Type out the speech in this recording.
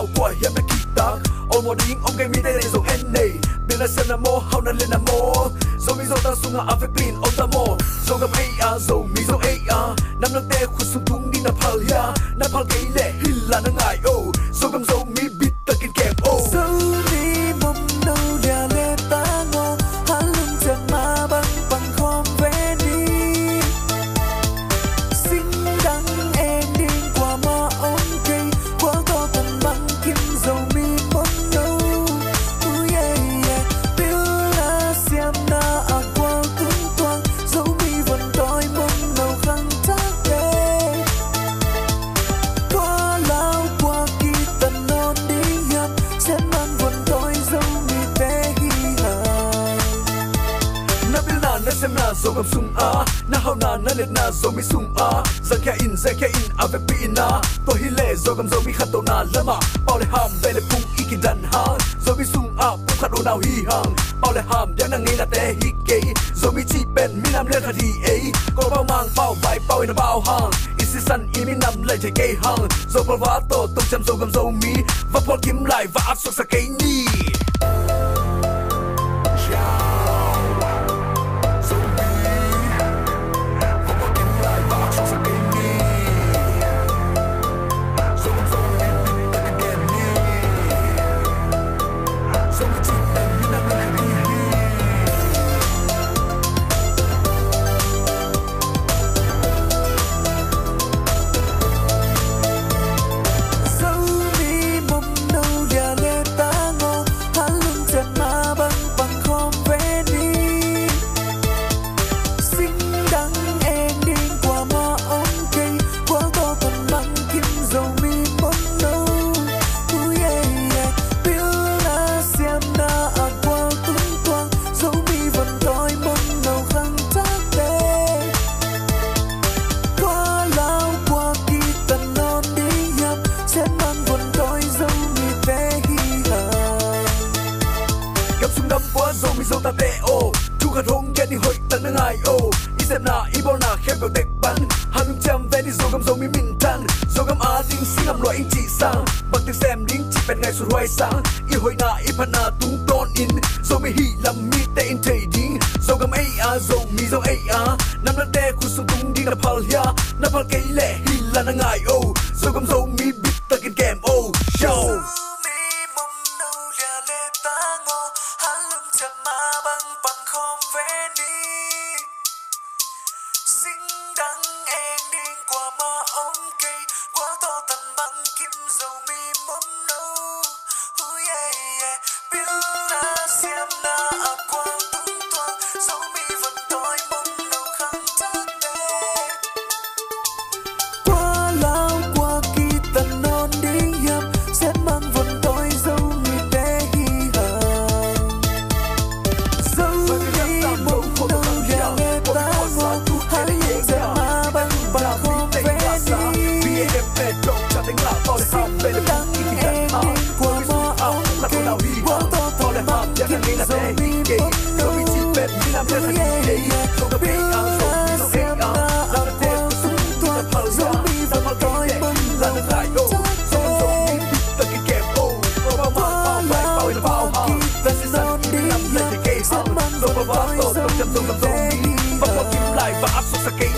lao qua hiểm đã kỳ tác ôm một điên ông gây mi đây rồi en này bên là sen namo hao na lên namo rồi mi rồi ta sung à ave pin ông ta mo rồi gặp ai à rồi mi rồi ai à năm lần te khu sung tung đi nạp hal ya nạp hal cái lệ hil là nó ngại oh rồi gặp rồi mi bít ta kinh kẹp oh dấu mi mầm đâu đè lệ ta ngô hắn lưng chân ma băng bằng khom vé đi xinh đắng em đi qua mơ ống cây quá to tận băng kim dầu mi mầm đâu yeah yeah biết là xem na à qua tung toang dấu mi vẫn đói mong nào khăng chắc đây qua lao qua kỳ tận non đi hiệp sẽ mang vẫn đói dấu mi té hi hài na bil na xem na rồi gặp sung à na hao na let na rồi mi sung à za kya in ave pin na to hi le rồi gặp rồi mi khát to na lama bao le ham về le pung ikidan ha rồi mi sung à pung khát nào hi hang bao le ham yang na ngay na te hi ke rồi mi chi ben mi nam le thadi ấy có bao mang bao vai bao in bao hang isi san i mi nam le te ke hang rồi bao va to tung chăm rồi gặp rồi mi và phol kim lại và áp suất sa ke ni dâu ta tê ô chu khát hông get đi hội tận nâng ai ô i xem na i bao na khéo biểu tech bắn hà nung chăm ven đi dâu gầm dâu mi min tan dâu gầm á đinh xin làm loại anh chị sang bằng tiếng xem đinh chỉ bẹt ngày xuân hoài sáng i hội na i pan na tung ton in dâu mi hi làm mi tê in thầy đinh dâu gầm ai à dâu mi dâu ai à năm lần tê khu sung tung đi nạp hal ya nạp hal cái lệ hi là nâng ai ô dâu gầm dâu mi bít ta kinh kèm ô show Và áp suất sa cây